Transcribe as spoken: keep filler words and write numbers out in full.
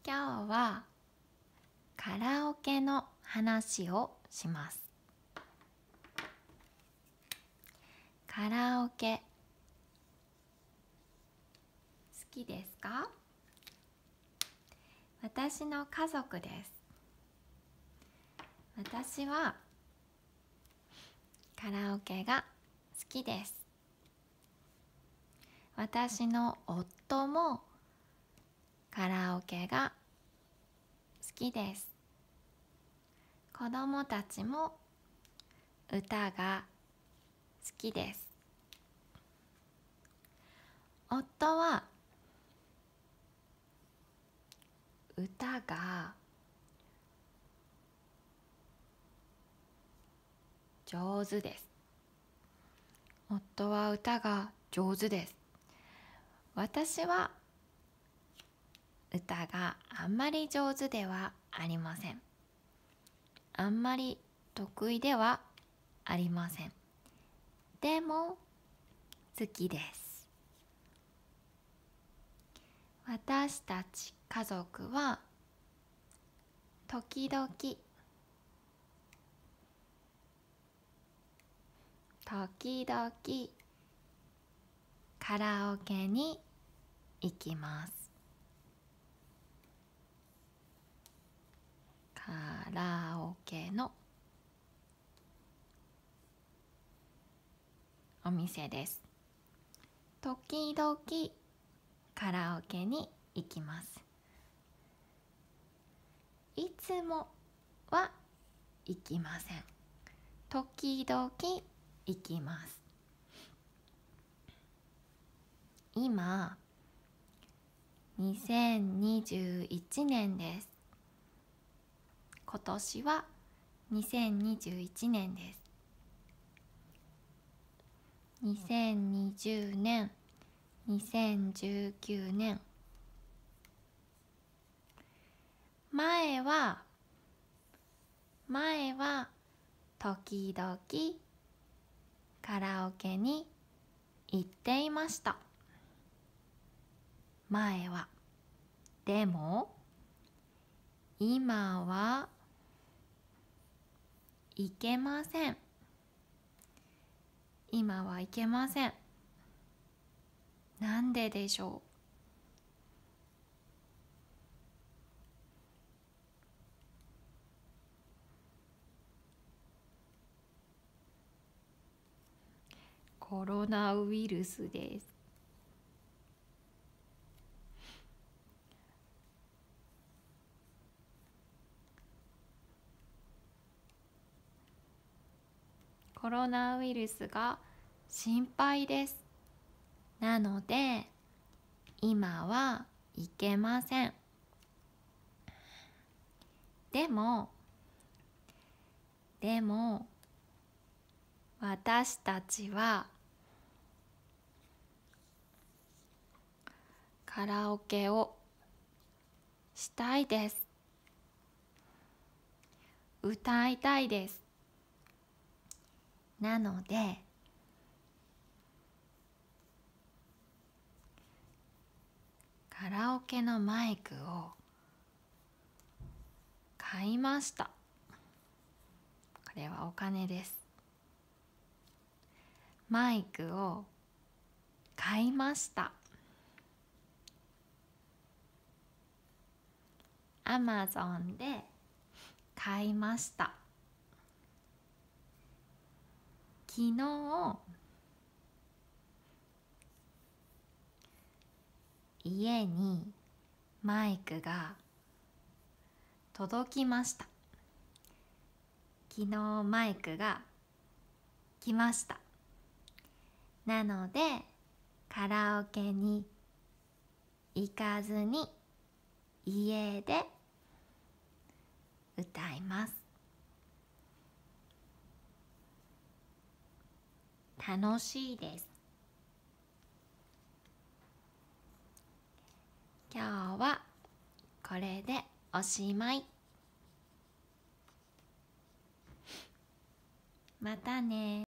今日はカラオケの話をします。カラオケ好きですか？私の家族です。私はカラオケが好きです。私の夫もカラオケが好きです。子供たちも歌が好きです。夫は歌が上手です。夫は歌が上手です。私は歌があんまり上手ではありません。あんまり得意ではありません。でも好きです。私たち家族は時々時々カラオケに行きます。カラオケのお店です。時々カラオケに行きます。いつもは行きません。時々行きます。今、にせんにじゅういちねんです。今年はにせんにじゅういちねんです。にせんにじゅうねん、にせんじゅうきゅうねん。前は、前は時々カラオケに行っていました。前は。でも、今は行けません。今は行けません。なんででしょう。コロナウイルスです。コロナウイルスが心配です。なので、今は行けません。でも、でも、私たちはカラオケをしたいです。歌いたいです。なので、カラオケのマイクを買いました。これはお金です。マイクを買いました。アマゾンで買いました。昨日、家にマイクが届きました。昨日マイクが来ました。なので、カラオケに行かずに家で歌います。楽しいです。今日はこれでおしまい。またね。